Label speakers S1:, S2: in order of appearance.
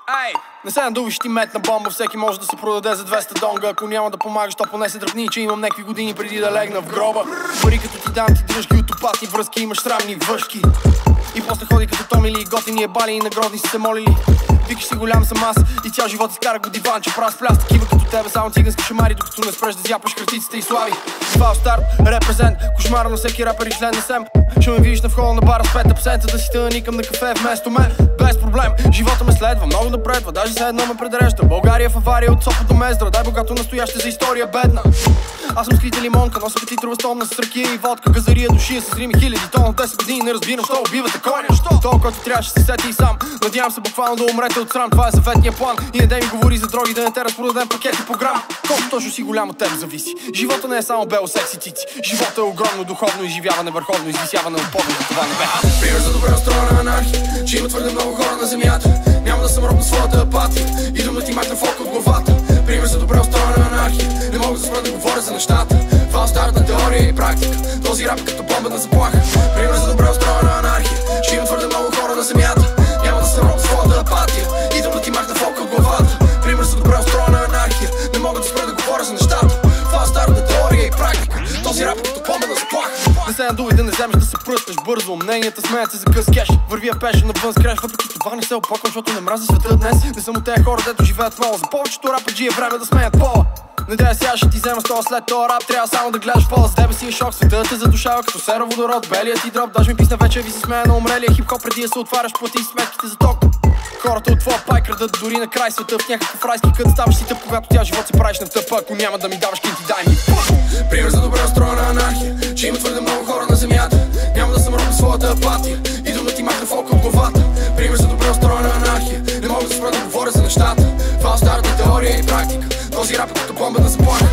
S1: Не се надуваш, ти метна бомба, всеки може да се продаде за 200 донга. Ако няма да помагаш, то поне се дръпни, че имам някакви години преди да легна в гроба. Пари като ти дам, ти дръжки от опасни връзки, имаш срамни въшки. И после ходи като Томили и готини ебали и нагродни са се молили. Викаш си голям съм аз и цял живот изкара го диванче. Прав пляс такива като тебе, само цигански шамари, докато не спреш да зяпаш кръстиците и слави. Фал старт, репрезент, кошмара на всеки рапер и член на СЕМ. Ще ме видиш на входа на бара с 5% да си тъникам на кафе вместо мен. Без проблем, живота ме следва, много напредва, даже за едно ме предрежда. България в авария от Сопот до Мездра, дай богато настояще за история бедна. Аз съм скрита лимонка, нося петитрова стомна с ракия и водка, газария душия с рими хиляди тона от 10 години. Не разбирам, що убивате коня, що? Това, който трябваше се сети и сам. Надявам се буквално да умрете от срам, това е съветния план. И не дай ми говори за дроги, да не те разпродадем пакети по грам. Колко точно си голям от теб зависи. Живота не е само бело секси цици. Живота е огромно духовно изживяване, върховно извисяване от подъм за това небе.
S2: Пример за добре устроена анархия, че има твърде много хора на земята. Няма да съм роб на своята апатия, идвам да ти махна фок от главата. Пример за добре устроена анархия, не мога да спра да говоря за нещата. Фал старт на теория и практика, този рап е като бомба на заплаха. Пример за добре устроена анархия, че има твърде много хора на земята. Няма да съм роб на своята апатия, идвам да ти махна фок от главата. Пример за добре устроена анархия, не мога да спра да говоря за нещата. Фал старт на теория и практика, този рап е като бомба на заплаха.
S1: Не се надувай да не вземеш да се пръснеш бързо. Мненията смеят се за къс кеш. Върви пеша навън с креш. Въпреки това не се оплаквам, защото не мразя света днес. Не съм от тези хора, дето живеят мола. За повечето рападжи е време да смеят пола. Не дай сега ще ти взема стола след този рап. Трябва само да гледаш пола. С тебе си е шок, света те задушава като сероводород. Белият ти дроп, даже ми писна вече ви се смея на умрелия хип-хоп преди да се отваряш, плати сметките за ток. Хората от твоя пай крадат дори на край света в някакъв райски кът. Ставаш си тъп, когато тя живот се правиш на тъпа. Ако няма да ми даваш кинти, дай ми.
S2: Пример за добре устроена анархия, че има твърде много хора на земята. Няма да съм роб на своята апатия, идвам да ти махна фок от главата. Пример за добре устроена анархия, не мога да спра да говоря за нещата. Фал старт на теория и практика, този рап е като бомба на заплаха.